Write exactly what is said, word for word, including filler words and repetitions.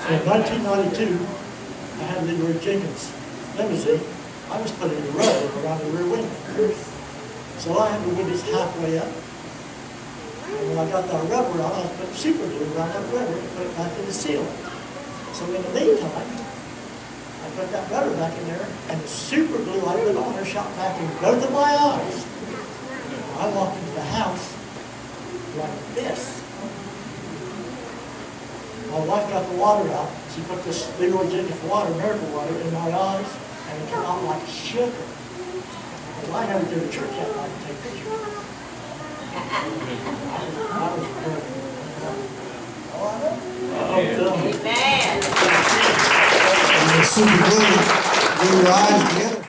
In nineteen ninety-two, I had Leroy Jenkins' limousine. I was putting the rubber around the rear window. So I had the windows halfway up. And when I got that rubber on, I was putting super glue around that rubber to put it back in the ceiling. So in the meantime, I put that rubber back in there, and the super glue I put on there shot back in both of my eyes. I walked into the house like this. My wife got the water out. She put this Leroy Jenkins water, miracle water, in my eyes, and it came out like sugar. Because I never did a church that night to take pictures. I was perfect. Oh, Amen. and the super glue, glue your eyes together.